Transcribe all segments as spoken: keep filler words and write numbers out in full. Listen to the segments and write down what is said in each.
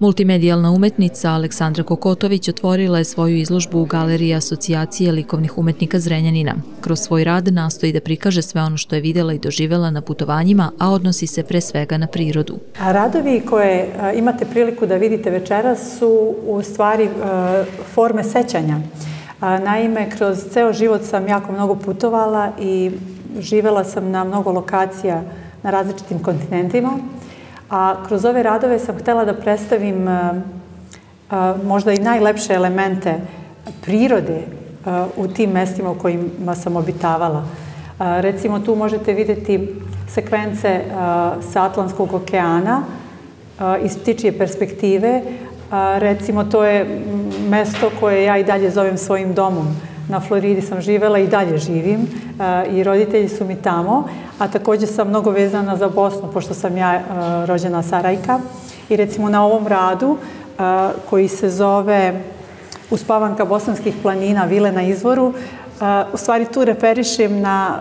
Multimedijalna umetnica Aleksandra Kokotović otvorila je svoju izložbu u Galeriji Asocijacije likovnih umetnika Zrenjanina. Kroz svoj rad nastoji da prikaže sve ono što je videla i doživela na putovanjima, a odnosi se pre svega na prirodu. Radovi koje imate priliku da vidite večeras su u stvari forme sećanja. Naime, kroz ceo život sam jako mnogo putovala i živela sam na mnogo lokacija na različitim kontinentima. A kroz ove radove sam htela da predstavim možda i najlepše elemente prirode u tim mestima u kojima sam obitavala. Recimo, tu možete vidjeti sekvence sa Atlantskog okeana iz ptičije perspektive. Recimo, to je mesto koje ja i dalje zovem svojim domom. Na Floridi sam živela i dalje živim i roditelji su mi tamo, a također sam mnogo vezana za Bosnu, pošto sam ja rođena Sarajka. I recimo na ovom radu, koji se zove Uspavanka bosanskih planina, vile na izvoru, u stvari tu referišem na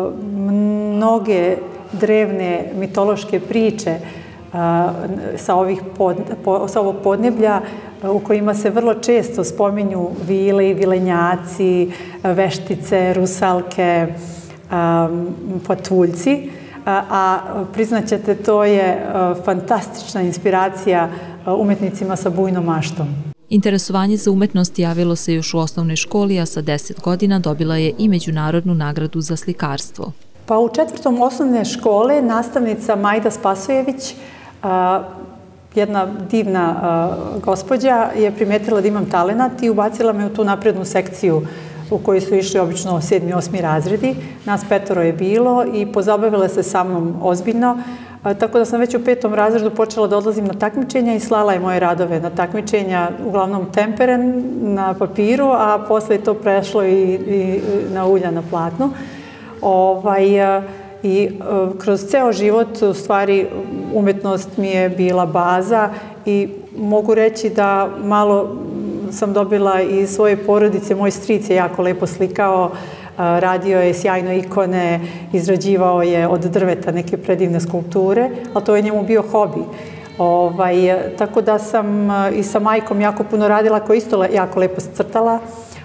mnoge drevne mitološke priče sa ovog podneblja, u kojima se vrlo često spominju vile i vilenjaci, veštice, rusalke, patuljci, a priznaćete, to je fantastična inspiracija umetnicima sa bujnom maštom. Interesovanje za umetnost javilo se još u osnovnoj školi, a sa deset godina dobila je i međunarodnu nagradu za slikarstvo. Pa u četvrtom osnovne škole nastavnica Majda Spasojević, jedna divna gospođa, je primetila da imam talenat i ubacila me u tu naprednu sekciju u kojoj su išli obično sedmi, osmi razredi. Nas petoro je bilo i pozabavila se sa mnom ozbiljno, tako da sam već u petom razredu počela da odlazim na takmičenja i slala je moje radove na takmičenja, uglavnom temperen na papiru, a posle je to prešlo i na ulja na platnu. I kroz ceo život, u stvari, umetnost mi je bila baza i mogu reći da malo sam dobila i svoje porodice. Moj stric je jako lepo slikao, radio je sjajno ikone, izrađivao je od drveta neke predivne skulpture, ali to je njemu bio hobi. Tako da sam i sa majkom jako puno radila, koja isto jako lepo crtala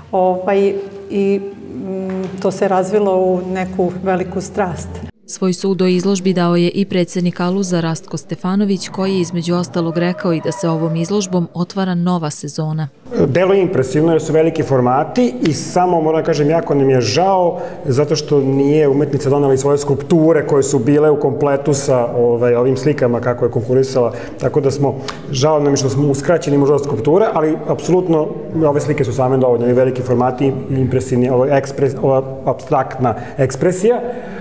i to se razvilo u neku veliku strast. Svoj sud o izložbi dao je i predsjednik Aluza Rastko Stefanović, koji je između ostalog rekao i da se ovom izložbom otvara nova sezona. Delo je impresivno jer su veliki formati i samo, moram da kažem, jako nam je žao zato što nije umetnica donela i svoje skulpture koje su bile u kompletu sa ovim slikama kako je konkurisala, tako da smo, žao nam je što smo uskraćeni možda od skulpture, ali apsolutno ove slike su same dovoljne, veliki formati, impresivni, ova abstraktna ekspresija.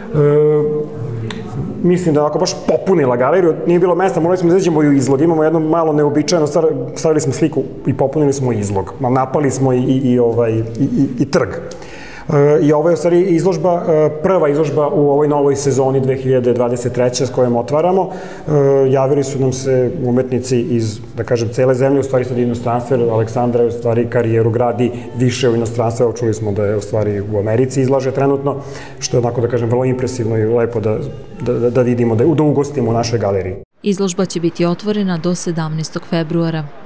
Mislim da je ovako baš popunila galeriju, nije bilo mesta, morali smo da izađemo i u izlog, imamo jedno malo neobičajeno, stavili smo sliku i popunili smo izlog, napali smo i trg. I ovo je u stvari izložba, prva izložba u ovoj novoj sezoni dve hiljade dvadeset treće s kojom otvaramo. Javili su nam se umetnici iz, da kažem, cele zemlje, u stvari sad inostranstvo, jer Aleksandra je u stvari karijeru gradi više u inostranstvu, čuli smo da je u stvari u Americi izlaže trenutno, što je onako, da kažem, vrlo impresivno i lepo da vidimo, da ugostimo u našoj galeriji. Izložba će biti otvorena do sedamnaestog februara.